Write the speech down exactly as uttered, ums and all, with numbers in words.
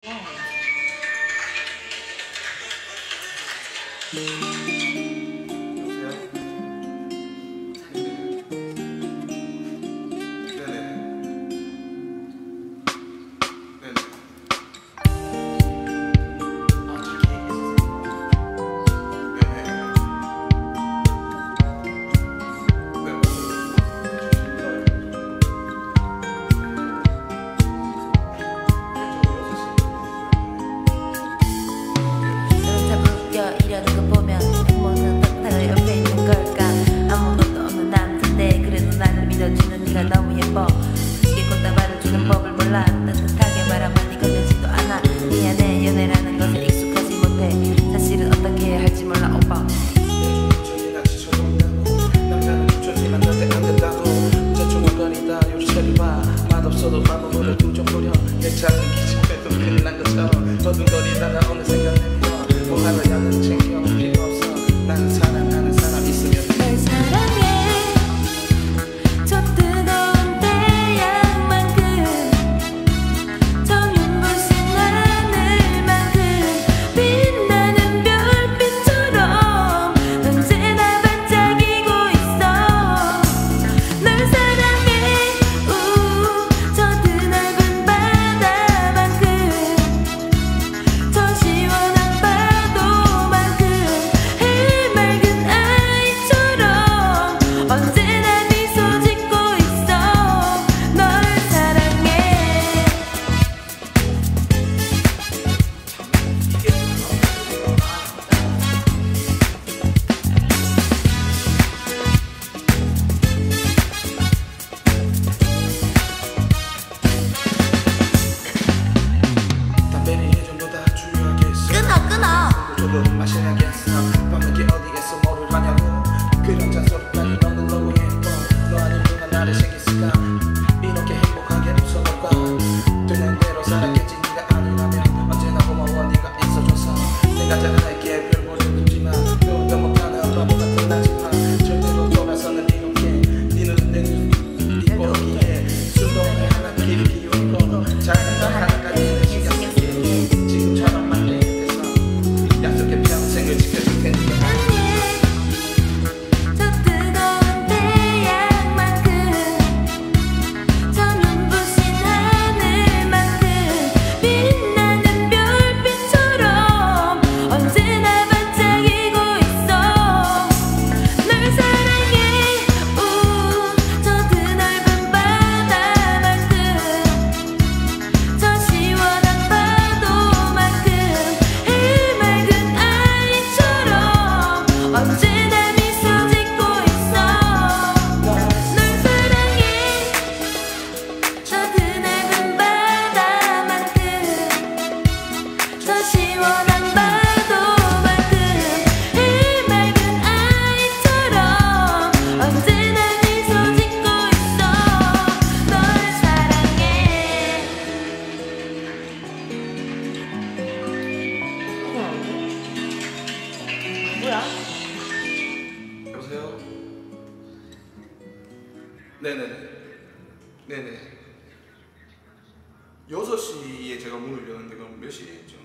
이러는 거 보면 행복은 덕다가 옆에 있는 걸까. 아무것도 없는 남자인데 그래도 나를 믿어주는 네가 너무 예뻐. 솔직히 꽃다발을 주는 법을 몰라. 따뜻하게 말 한마디 건네지도 않아. 미안해, 연애라는 것에 익숙하지 못해. 사실은 어떻게 해야 할지 몰라 오빠. 남자는 춤추지만 절대 안 된다고. 혼자 중얼거리다 요리책을 봐. 맛없어도 밥먹으려 둥좀 부려. 내 작은 기침에도 큰일 난 것처럼 더듬거리다가 어느 생각 뭐 하나야는 챙겨 필요 없어. 나는 사랑하는 사람 있으면 널 사랑해. 저 뜨거운 태양만큼 저 눈부신 하늘만큼 빛나는 별빛처럼 언제나 반짝이고 있어. 널 사랑해. 우, 저 드넓은 바다만큼 저 시원한 언제나 미소 짓고 있어. 널 사랑해. 담배는 예전보다 중요하겠어. 끊어 끊어. 조금 마셔야겠어. 밤늦게 어디에서 뭐를 하냐고. 그런 잔소리까지 너는 너무 예뻐. 너 아닌 누가 나를 생겼을까. 이렇게 행복하게 웃어볼까. 되는 대로 살았겠지. 네가 아니라면 언제나 고마워. 네가 있어줘서 내가 잘할게. 별 볼일 없지만 배우도 못하는 바보 같은 나지만 절대로 돌아서는 이렇게 네 눈은 내 눈 이렇게 순동을 하나 길을 기울이고 작은 거 하나까지 신경 쓸게. 지금처럼 만내 곁에서 약속해 평생을 지켜줄 테니까. 언제나 미소 짓고 있어. 널 사랑해. 저 드넓은 바다만큼 저 시원한 파도만큼 해맑은 아이처럼 언제나 미소 짓고 있어. 널 사랑해. 뭐야? 여보세요? 네네네. 네네. 여섯 시에 제가 문을 여는데 그럼 몇 시에 했죠?